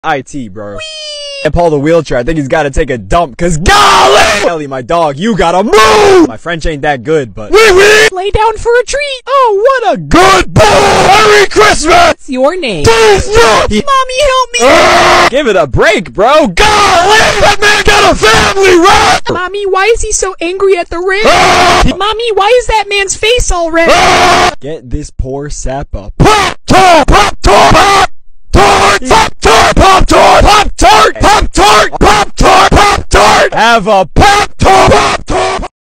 IT, bro. And Paul the wheelchair, I think he's gotta take a dump, cause golly! Ellie, my dog, you gotta move! My French ain't that good, but lay down for a treat. oh, what a good boy! Merry Christmas! What's your name? Mommy, help me! give it a break, bro! Golly! That man got a family, right? Mommy, why is he so angry at the ring? Mommy, why is that man's face all red? Get this poor sap up. Pop-Tart! Pop-Tart! Pop-Tart! Pop-Tart! Pop-Tart! Pop-Tart! Pop-Tart! Pop-Tart! Pop-Tart! Have a Pop-Tart! Pop-Tart!